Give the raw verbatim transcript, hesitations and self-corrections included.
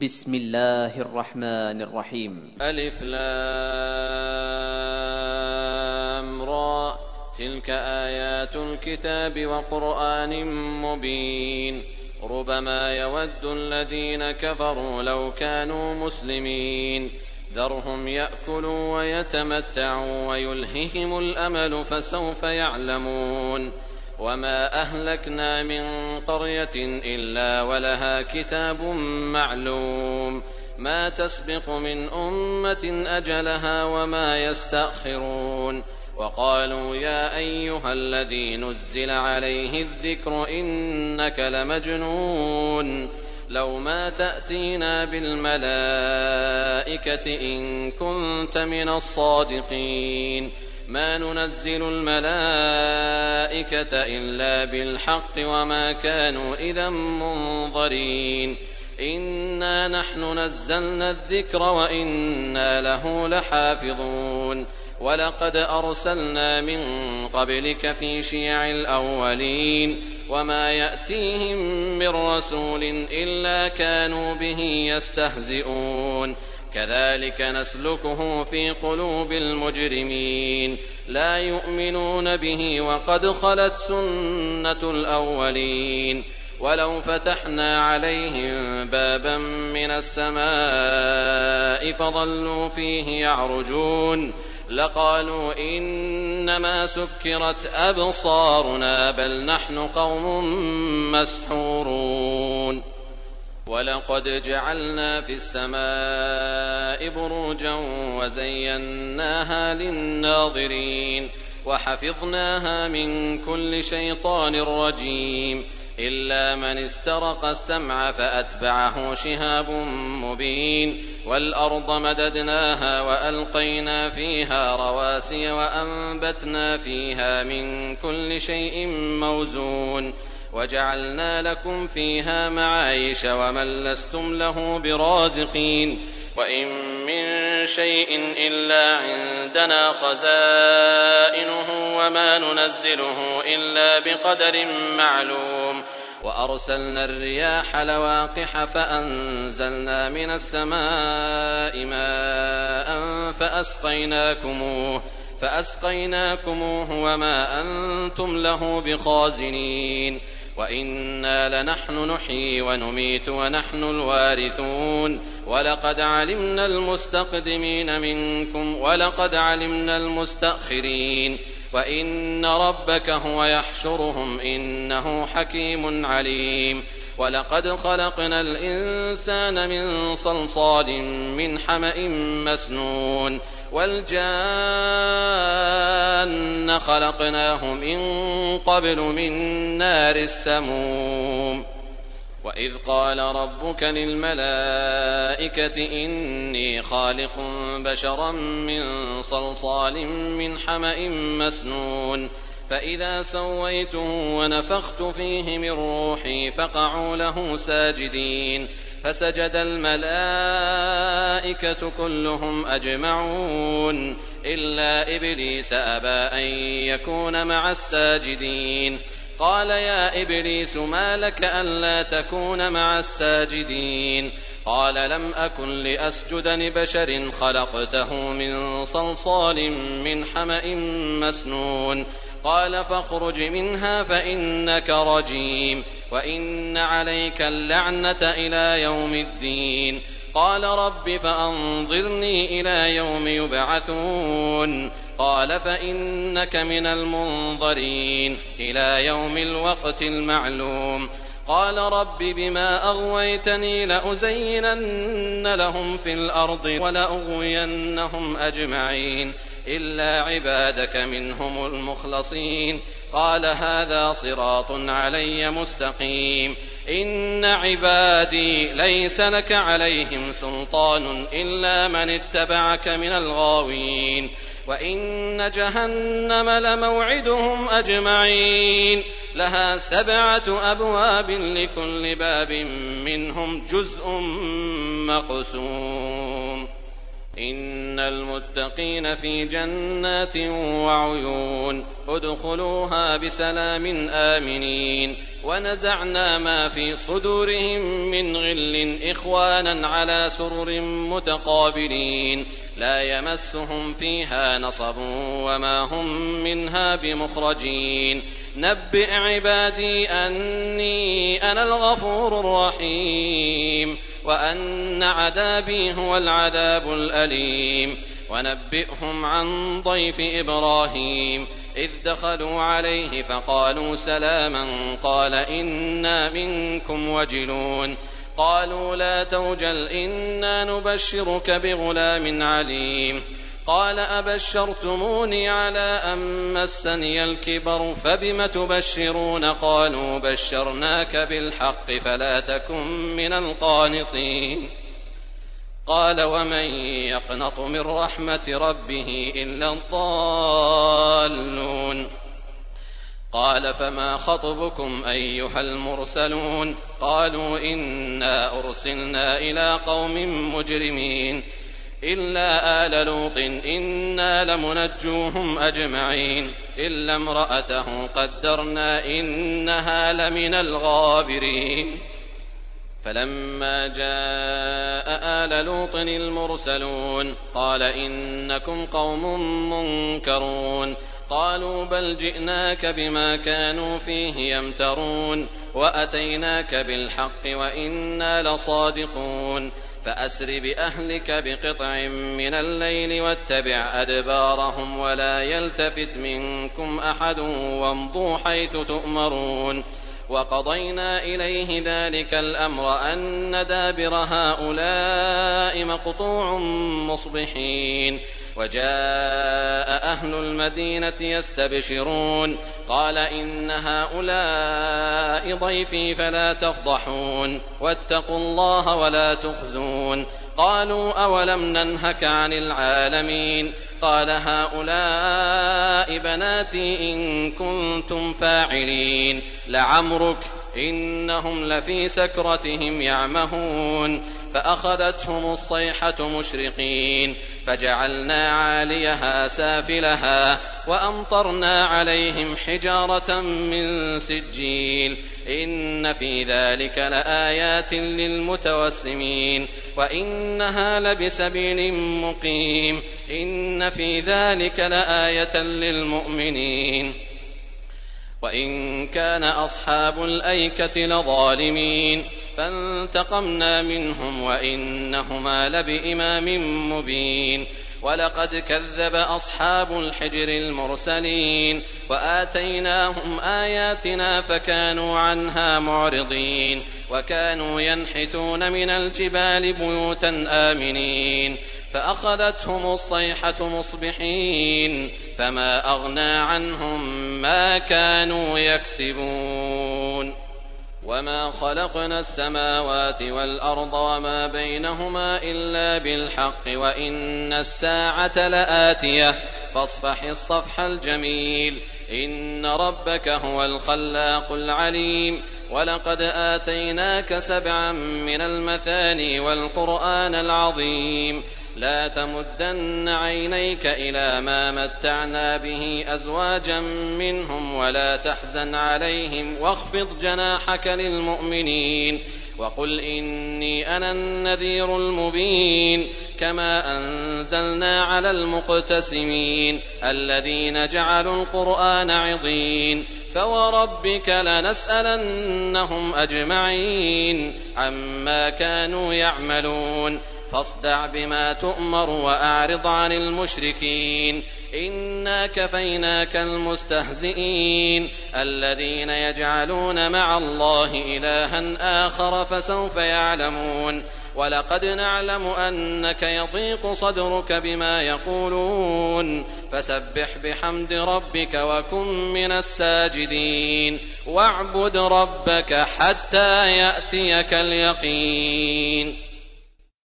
بسم الله الرحمن الرحيم. ألف لام را تلك آيات الكتاب وقرآن مبين ربما يود الذين كفروا لو كانوا مسلمين ذرهم يأكلوا ويتمتعوا ويلههم الأمل فسوف يعلمون وما أهلكنا من قرية إلا ولها كتاب معلوم ما تسبق من أمة أجلها وما يستأخرون وقالوا يا أيها الذي نزل عليه الذكر إنك لمجنون لو ما تأتينا بالملائكة إن كنت من الصادقين ما ننزل الملائكة إلا بالحق وما كانوا إذا منظرين إنا نحن نزلنا الذكر وإنا له لحافظون ولقد أرسلنا من قبلك في شيع الأولين وما يأتيهم من رسول إلا كانوا به يستهزئون كذلك نسلكه في قلوب المجرمين لا يؤمنون به وقد خلت سنة الأولين ولو فتحنا عليهم بابا من السماء فظلوا فيه يعرجون لقالوا إنما سكرت أبصارنا بل نحن قوم مسحورون ولقد جعلنا في السماء بروجا وزيناها للناظرين وحفظناها من كل شيطان رجيم إلا من استرق السمع فأتبعه شهاب مبين والأرض مددناها وألقينا فيها رواسي وأنبتنا فيها من كل شيء موزون وجعلنا لكم فيها معايش ومن لستم له برازقين وإن من شيء إلا عندنا خزائنه وما ننزله إلا بقدر معلوم وأرسلنا الرياح لواقح فأنزلنا من السماء ماء فأسقيناكموه فأسقيناكموه وما أنتم له بخازنين وإنا لنحن نحيي ونميت ونحن الوارثون ولقد علمنا المستقدمين منكم ولقد علمنا المستأخرين وإن ربك هو يحشرهم إنه حكيم عليم ولقد خلقنا الإنسان من صلصال من حمأ مسنون والجان خلقناه من قبل من نار السموم وإذ قال ربك للملائكة إني خالق بشرا من صلصال من حمأ مسنون فإذا سويته ونفخت فيه من روحي فقعوا له ساجدين فسجد الملائكة كلهم أجمعون إلا إبليس أبى أن يكون مع الساجدين قال يا إبليس ما لك ألا تكون مع الساجدين قال لم أكن لأسجد لبشر خلقته من صلصال من حمأ مسنون قال فاخرج منها فإنك رجيم وإن عليك اللعنة إلى يوم الدين قال رب فأنظرني إلى يوم يبعثون قال فإنك من المنظرين إلى يوم الوقت المعلوم قال رب بما أغويتني لأزينن لهم في الأرض ولأغوينهم أجمعين إلا عبادك منهم المخلصين قال هذا صراط علي مستقيم إن عبادي ليس لك عليهم سلطان إلا من اتبعك من الغاوين وإن جهنم لموعدهم أجمعين لها سبعة أبواب لكل باب منهم جزء مقسوم إن المتقين في جنات وعيون ادخلوها بسلام آمنين ونزعنا ما في صدورهم من غل إخوانا على سرر متقابلين لا يمسهم فيها نصب وما هم منها بمخرجين نبئ عبادي أني أنا الغفور الرحيم وأن عذابي هو العذاب الأليم ونبئهم عن ضيف إبراهيم إذ دخلوا عليه فقالوا سلاما قال إنا منكم وجلون قالوا لا توجل إنا نبشرك بغلام عليم قال أبشرتموني على أن مسني الكبر فبم تبشرون قالوا بشرناك بالحق فلا تكن من القانطين قال ومن يقنط من رحمة ربه إلا الضالون قال فما خطبكم أيها المرسلون قالوا إنا أرسلنا إلى قوم مجرمين إلا آل لوط إنا لمنجوهم أجمعين إلا امرأته قدرنا إنها لمن الغابرين فلما جاء آل لوط المرسلون قال إنكم قوم منكرون قالوا بل جئناك بما كانوا فيه يمترون وأتيناك بالحق وإنا لصادقون فأسر بأهلك بقطع من الليل واتبع أدبارهم ولا يلتفت منكم أحد وامضوا حيث تؤمرون وقضينا إليه ذلك الأمر أن دابر هؤلاء مقطوع مصبحين وجاء أهل المدينة يستبشرون قال إن هؤلاء ضيفي فلا تفضحون واتقوا الله ولا تخزون قالوا أولم ننهك عن العالمين قال هؤلاء بناتي إن كنتم فاعلين لعمرك إنهم لفي سكرتهم يعمهون فأخذتهم الصيحة مشرقين فجعلنا عاليها سافلها وأمطرنا عليهم حجارة من سجيل إن في ذلك لآيات للمتوسمين وإنها لبسبيل مقيم إن في ذلك لآية للمؤمنين وإن كان أصحاب الأيكة لظالمين فانتقمنا منهم وإنهما لبإمام مبين ولقد كذب أصحاب الحجر المرسلين وآتيناهم آياتنا فكانوا عنها معرضين وكانوا ينحتون من الجبال بيوتا آمنين فأخذتهم الصيحة مصبحين فما أغنى عنهم ما كانوا يكسبون وما خلقنا السماوات والأرض وما بينهما إلا بالحق وإن الساعة لآتية فاصفح الصفح الجميل إن ربك هو الخلاق العليم ولقد آتيناك سبعا من المثاني والقرآن العظيم لا تمدن عينيك إلى ما متعنا به أزواجا منهم ولا تحزن عليهم واخفض جناحك للمؤمنين وقل إني أنا النذير المبين كما أنزلنا على المقتسمين الذين جعلوا القرآن عضين فوربك لنسألنهم أجمعين عما كانوا يعملون فاصدع بما تؤمر وأعرض عن المشركين إنا كفيناك المستهزئين الذين يجعلون مع الله إلها آخر فسوف يعلمون ولقد نعلم أنك يضيق صدرك بما يقولون فسبح بحمد ربك وكن من الساجدين واعبد ربك حتى يأتيك اليقين